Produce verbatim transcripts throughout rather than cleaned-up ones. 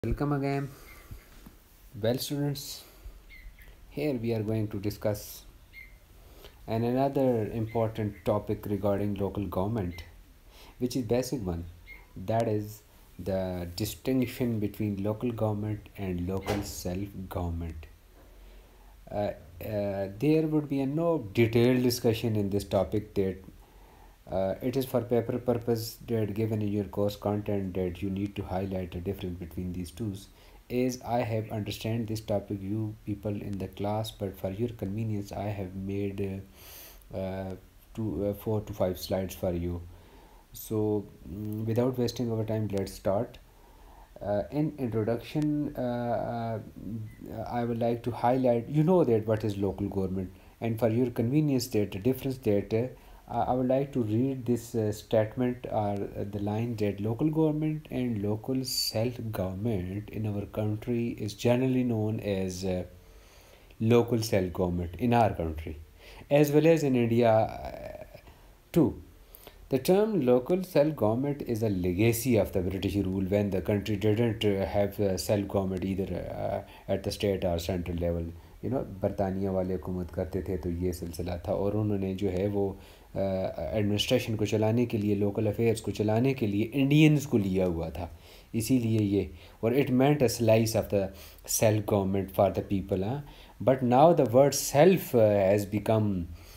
Welcome again. Well, students, here we are going to discuss an another important topic regarding local government, which is basic one. That is the distinction between local government and local self-government. Uh, uh, there would be a no detailed discussion in this topic that uh, it is for paper purpose that given in your course content that you need to highlight the difference between these two. As I have understand this topic you people in the class, but for your convenience I have made uh, uh, two, uh, four to five slides for you. So mm, without wasting our time, let's start. Uh, in introduction, uh, uh, I would like to highlight, you know that what is local government, and for your convenience that the difference that uh, I would like to read this uh, statement or uh, the line that local government and local self-government in our country is generally known as uh, local self-government in our country, as well as in India uh, too. The term local self-government is a legacy of the British rule when the country didn't uh, have uh, self-government either uh, at the state or central level. You know, बरतानिया वाले हुकूमत करते थे तो ये सिलसिला था, और उन्होंने जो है वो एडमिनिस्ट्रेशन को चलाने के लिए, लोकल अफेयर्स को चलाने के लिए इंडियंस को लिया हुआ था, इसीलिए ये, और it meant a slice of the self government for the people. हाँ, but now the word self has become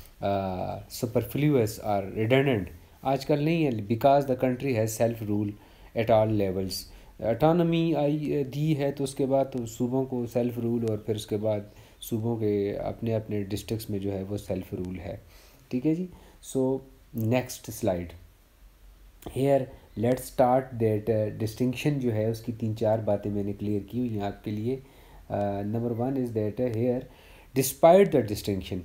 superfluous और रिडंडेंट. आजकल नहीं है, because the country has self rule at all levels. Autonomy आई दी है तो उसके बाद तो सूबों को सेल्फ रूल, और फिर उसके बाद सूबों के अपने अपने डिस्ट्रिक्ट्स में जो है वो सेल्फ रूल है. ठीक है जी. So next slide. Here let's start that distinction जो है उसकी तीन चार बातें मैंने क्लियर की हुई हैं आपके लिए. Number one is that here despite the distinction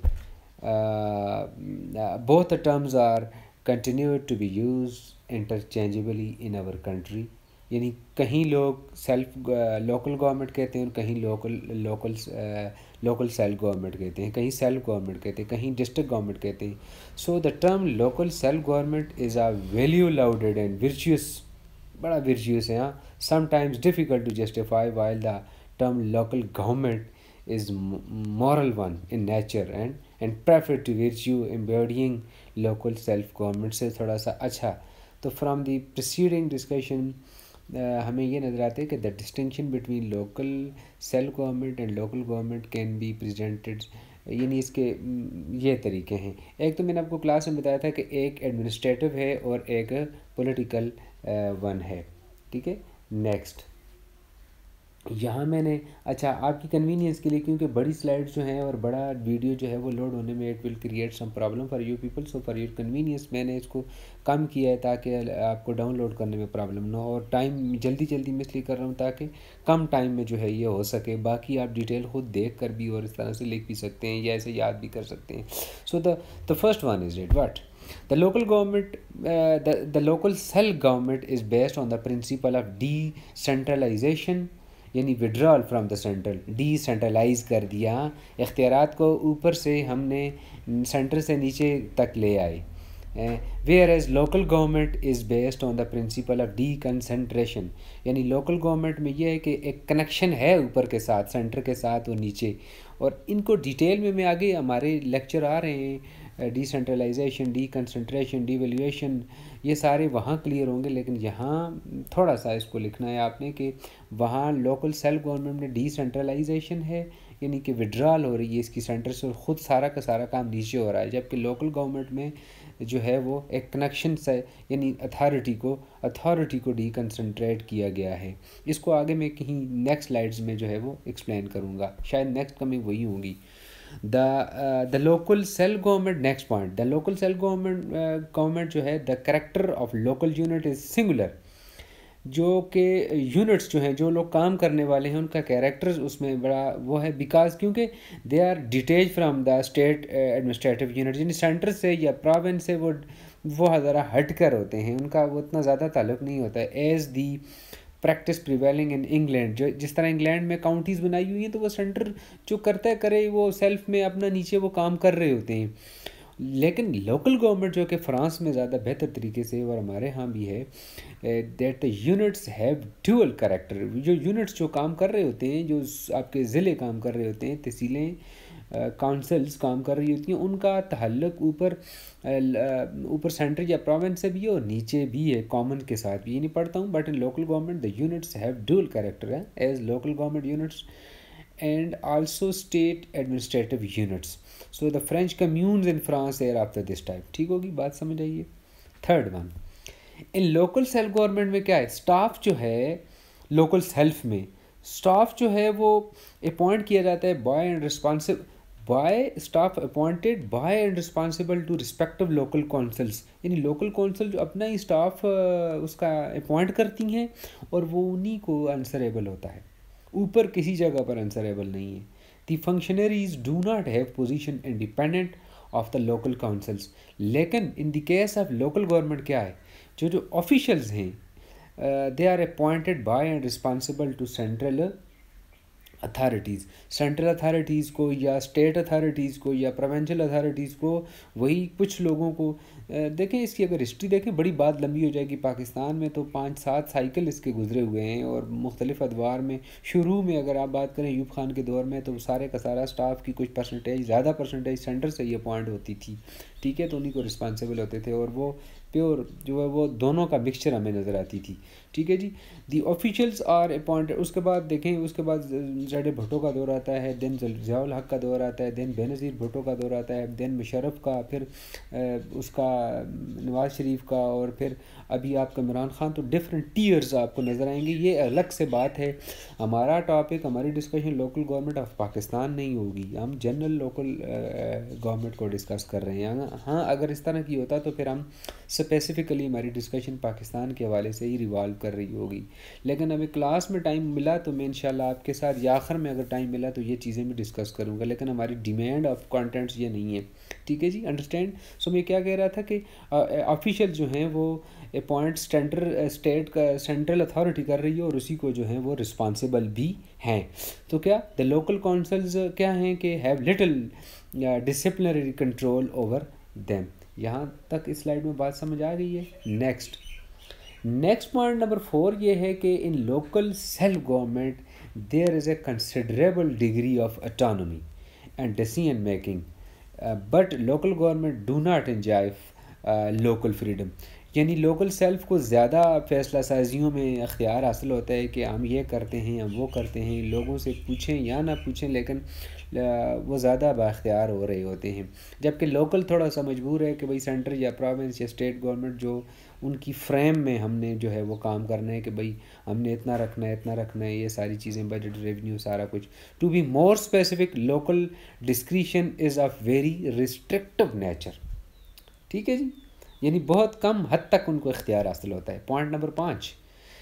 both the terms are continued to be used interchangeably in our country. यानी कहीं लोग सेल्फ लोकल गवर्नमेंट कहते हैं और कहीं local local local self government कहते हैं, कहीं सेल्फ गवर्नमेंट कहते हैं, कहीं डिस्ट्रिक्ट गवर्नमेंट कहते हैं. So the term local self government is a value loaded and virtuous, बड़ा विर्चुअस है. हाँ, sometimes difficult to justify while the term local government is moral one in nature and and prefer to virtue embodying local self government से थोड़ा सा अच्छा. तो from the preceding discussion uh, हमें ये नज़र आता है कि the distinction between local self government and local government can be presented, यानी इसके ये तरीके हैं. एक तो मैंने आपको क्लास में बताया था कि एक एडमिनिस्ट्रेटिव है और एक पॉलिटिकल वन है. ठीक है. नेक्स्ट यहाँ मैंने, अच्छा आपकी कन्वीनियंस के लिए, क्योंकि बड़ी स्लाइड्स जो हैं और बड़ा वीडियो जो है वो लोड होने में it will create some problem for you people. So for your convenience मैंने इसको कम किया है ताकि आपको डाउनलोड करने में प्रॉब्लम ना हो, और टाइम जल्दी जल्दी मैं इसलिए कर रहा हूँ ताकि कम टाइम में जो है ये हो सके. बाकी आप डिटेल खुद देख कर भी और इस तरह से लिख भी सकते हैं या ऐसे याद भी कर सकते हैं. So the the first one is it what the local government uh, the the local self government is based on the principle of decentralization, यानी withdrawal from the central, decentralise कर दिया. इख्तियारात को ऊपर से हमने सेंटर से नीचे तक ले आए. Whereas local government is based on the principle of deconcentration, यानी लोकल गवर्नमेंट में यह है कि एक कनेक्शन है ऊपर के साथ, सेंटर के साथ और नीचे, और इनको डिटेल में मैं आगे हमारे लेक्चर आ रहे हैं. डिसेंट्रलाइजेशन, डी कंसनट्रेशन, डिवैल्यूएशन, ये सारे वहाँ क्लियर होंगे, लेकिन यहाँ थोड़ा सा इसको लिखना है आपने कि वहाँ लोकल सेल्फ गवर्नमेंट में डिसेंट्रलाइजेशन है, यानी कि विड्रॉल हो रही है इसकी सेंटर से और ख़ुद सारा का सारा काम नीचे हो रहा है. जबकि लोकल गवर्नमेंट में जो है वो एक कनेक्शन से, यानी अथॉरिटी को अथॉरिटी को डिकन्सनट्रेट किया गया है. इसको आगे मैं कहीं नेक्स्ट स्लाइड्स में जो है वो एक्सप्लेन करूँगा, शायद नेक्स्ट कमिंग वही होंगी. the uh, the local self government, next point, the local self government uh, government जो है, the character of local unit is singular, जो कि यूनिट्स जो हैं, जो लोग काम करने वाले हैं, उनका कैरेक्टर्स उसमें बड़ा वो है, बिकॉज क्योंकि they are detach from the state administrative unit, यानी सेंटर से या प्रोविंस से वो वो ज़रा हट कर होते हैं, उनका वो इतना ज़्यादा ताल्लुक़ नहीं होता है. As the practice prevailing in England, जो जिस तरह इंग्लैंड में काउंटीज़ बनाई हुई हैं तो वो सेंटर जो करता है करे, वो सेल्फ में अपना नीचे वो काम कर रहे होते हैं. लेकिन लोकल गवर्नमेंट जो कि फ़्रांस में ज़्यादा बेहतर तरीके से और हमारे यहाँ भी है, that the units have dual character. जो यूनिट्स जो काम कर रहे होते हैं, जो आपके ज़िले काम कर रहे होते हैं, तहसीलें, काउंसिल्स काम कर रही होती हैं, उनका तहल्लुक ऊपर ऊपर सेंटर या प्रोविंस से भी है और नीचे भी है, कॉमन के साथ भी। ये नहीं पढ़ता हूँ, but in local government the units have dual character है as local government units and also state administrative units. So the French communes in France are after this type. ठीक होगी बात, समझ आइए। Third one, in local self government में क्या है, staff जो है लोकल सेल्फ में, स्टाफ जो है वो अपॉइंट किया जाता है by and responsible by staff appointed by and responsible to respective local councils. यानी लोकल काउंसिल जो अपना ही स्टाफ उसका अपॉइंट करती हैं और वो उन्हीं को आंसरेबल होता है, ऊपर किसी जगह पर आंसरेबल नहीं है। The functionaries do not have position independent of the local councils. लेकिन in the case of local government क्या है, जो जो ऑफिशियल्स हैं they are appointed by and responsible to central authorities. Central authorities को या स्टेट अथॉरिटीज़ को या प्रोविंशियल अथॉरिटीज़ को, वही कुछ लोगों को देखें। इसकी अगर हिस्ट्री देखें बड़ी बात लंबी हो जाएगी। पाकिस्तान में तो पाँच सात साइकिल इसके गुजरे हुए हैं और मुख्तलिफ अदवार में। शुरू में अगर आप बात करें यूब खान के दौर में, तो सारे का सारा स्टाफ की कुछ परसेंटेज, ज़्यादा परसेंटेज सेंटर से ही अपॉइंट होती थी, ठीक है, तो उन्हीं को रिस्पॉन्सिबल होते थे और वो प्योर जो है वो दोनों का मिक्सचर हमें नज़र आती थी, ठीक है जी। The officials are appointed. उसके बाद देखें, उसके बाद ज़ैड भुट्टो का दौर आता है, देन ज़ियाउल हक का दौर आता है, देन बेनज़ीर भुट्टो का दौर आता है, देन मुशर्रफ का, फिर उसका नवाज़ शरीफ का, और फिर अभी आपका इमरान खान। तो डिफरेंट टीयर्स आपको नज़र आएंगे। ये अलग से बात है। हमारा टॉपिक, हमारी discussion local government of Pakistan नहीं होगी, हम जनरल लोकल गवर्नमेंट को डिस्कस कर रहे हैं। हाँ, अगर इस तरह की होता तो फिर हम स्पेसिफ़िकली हमारी डिस्कशन पाकिस्तान के हवाले से ही रिवॉल्व कर रही होगी। लेकिन अभी क्लास में टाइम मिला तो मैं इंशाल्लाह आपके साथ, या आखिर में अगर टाइम मिला तो ये चीज़ें भी डिस्कस करूँगा। लेकिन हमारी डिमांड ऑफ कंटेंट्स ये नहीं है, ठीक है जी, अंडरस्टैंड। सो मैं क्या कह रहा था कि ऑफिशियल जो हैं वो अपॉइंट सेंटर स्टेट का सेंट्रल अथॉरिटी कर रही है और उसी को जो है वो रिस्पॉन्सिबल भी हैं। तो क्या द लोकल काउंसिल्स क्या हैं कि have little disciplinary control over them. यहाँ तक इस स्लाइड में बात समझ आ गई है। Next next point number four ये है कि in local self government there is a considerable degree of autonomy and decision making, but local government do not enjoy local freedom. यानी लोकल सेल्फ को ज़्यादा फ़ैसला साजियों में अख्तियार हासिल होता है कि हम ये करते हैं, हम वो करते हैं, लोगों से पूछें या ना पूछें, लेकिन वो ज़्यादा बाख्तियार हो रहे होते हैं। जबकि लोकल थोड़ा सा मजबूर है कि भाई सेंटर या प्रोविंस या स्टेट गवर्नमेंट जो उनकी फ्रेम में हमने जो है वो काम करना है कि भाई हमने इतना रखना है, इतना रखना है, ये सारी चीज़ें, बजट, रेवेन्यू, सारा कुछ। To be more specific, local discretion is of very restrictive nature, ठीक है जी, यानी बहुत कम हद तक उनको इख्तियार हासिल होता है। पॉइंट नंबर पाँच,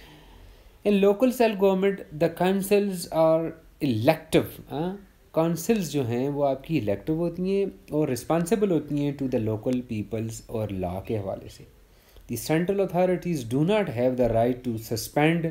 in local self government the councils are elective. Councils जो हैं वो आपकी इलेक्टिव होती हैं और रिस्पॉन्सिबल होती हैं टू द लोकल पीपल्स और लॉ के हवाले से। The central authorities do not have the right to suspend,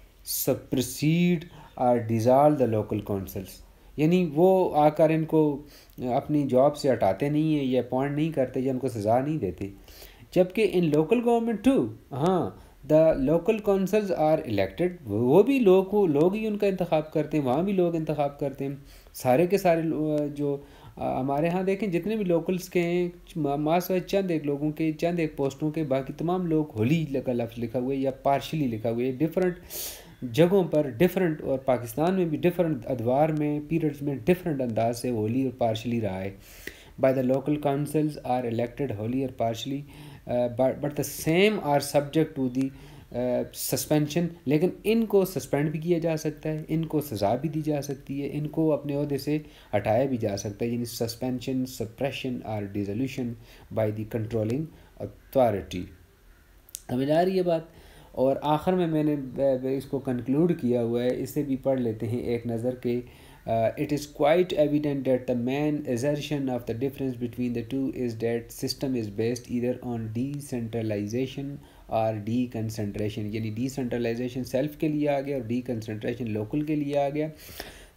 supersede और डिसॉल्व द लोकल काउंसिल्स। यानी वो आकर इनको अपनी जॉब से हटाते नहीं हैं या अपॉइंट नहीं करते या उनको सज़ा नहीं देते। जबकि इन लोकल गवर्नमेंट टू, हाँ, the local councils are elected, वो भी लोग को लोग ही उनका इंतखाब करते हैं, वहाँ भी लोग इंतखाब करते हैं। सारे के सारे जो हमारे यहाँ देखें जितने भी लोकल्स के हैं, मास वाइज चंद एक लोगों के, चंद एक पोस्टों के, बाकी तमाम लोग होली का लफ्ज़ लिखा हुआ है या पार्शली लिखा हुआ है डिफरेंट जगहों पर, डिफरेंट, और पाकिस्तान में भी डिफरेंट अदवार में, पीरियड्स में डिफरेंट अंदाज से होली और पार्शली रहा है। By the local councils are elected wholly और partially, but but the same are subject to the suspension. लेकिन इनको सस्पेंड भी किया जा सकता है, इनको सज़ा भी दी जा सकती है, इनको अपने ओहदे से हटाया भी जा सकता है, यानी सस्पेंशन, सप्रेशन और dissolution by the controlling authority. समझ आ रही है बात। और आखिर में मैंने इसको कंक्लूड किया हुआ है, इसे भी पढ़ लेते हैं एक नज़र के। It is quite evident that the main assertion of the difference between the two is that system is based either on decentralization और deconcentration। यानी decentralization सेल्फ के लिए आ गया और deconcentration लोकल के लिए आ गया।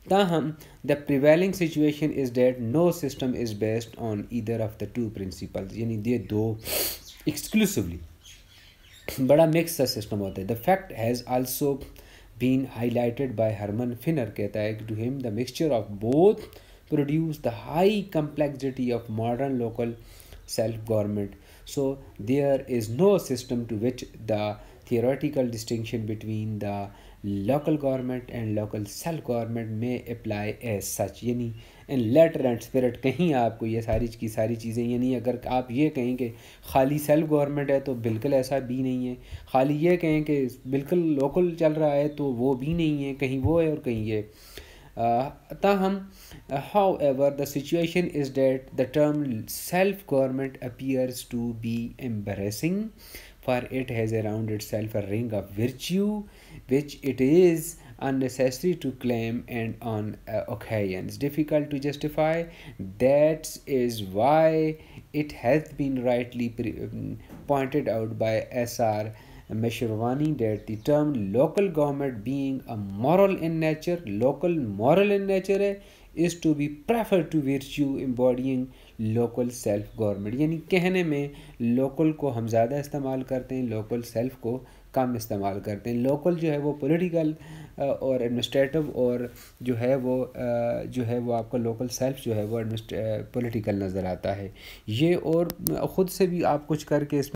ताहम the prevailing situation is that no system is based on either of the two principles, यानी ये दो एक्सक्लूसिवली बड़ा मिक्स सा सिस्टम होता है। The fact has also been highlighted by Herman Finer, कहता है to him the mixture of both produce the high complexity of modern local self-government. So there is no system to which the theoretical distinction between the local government and local self-government may apply as such, यानी इन letter and spirit कहीं आपको ये सारी की सारी चीज़ें, यानी अगर आप ये कहें कि खाली सेल्फ गवर्नमेंट है तो बिल्कुल ऐसा भी नहीं है, खाली ये कहें कि बिल्कुल लोकल चल रहा है तो वो भी नहीं है, कहीं वो है और कहीं ये। ताहम however the situation is that the term self government appears to be embarrassing, for it has around itself a ring of virtue which it is unnecessary to claim and on uh, occasions difficult to justify. That is why it has been rightly pre- um, pointed out by S R Meshurwani that the term local government being a moral in nature, local moral in nature है, is to be preferred to virtue embodying local self government, यानी कहने में local को हम ज़्यादा इस्तेमाल करते हैं, लोकल सेल्फ को कम इस्तेमाल करते हैं। लोकल जो है वो पॉलिटिकल और एडमिनिस्ट्रेटिव, और जो है वो जो है वो आपका लोकल सेल्फ जो है वो पॉलिटिकल नज़र आता है ये। और ख़ुद से भी आप कुछ करके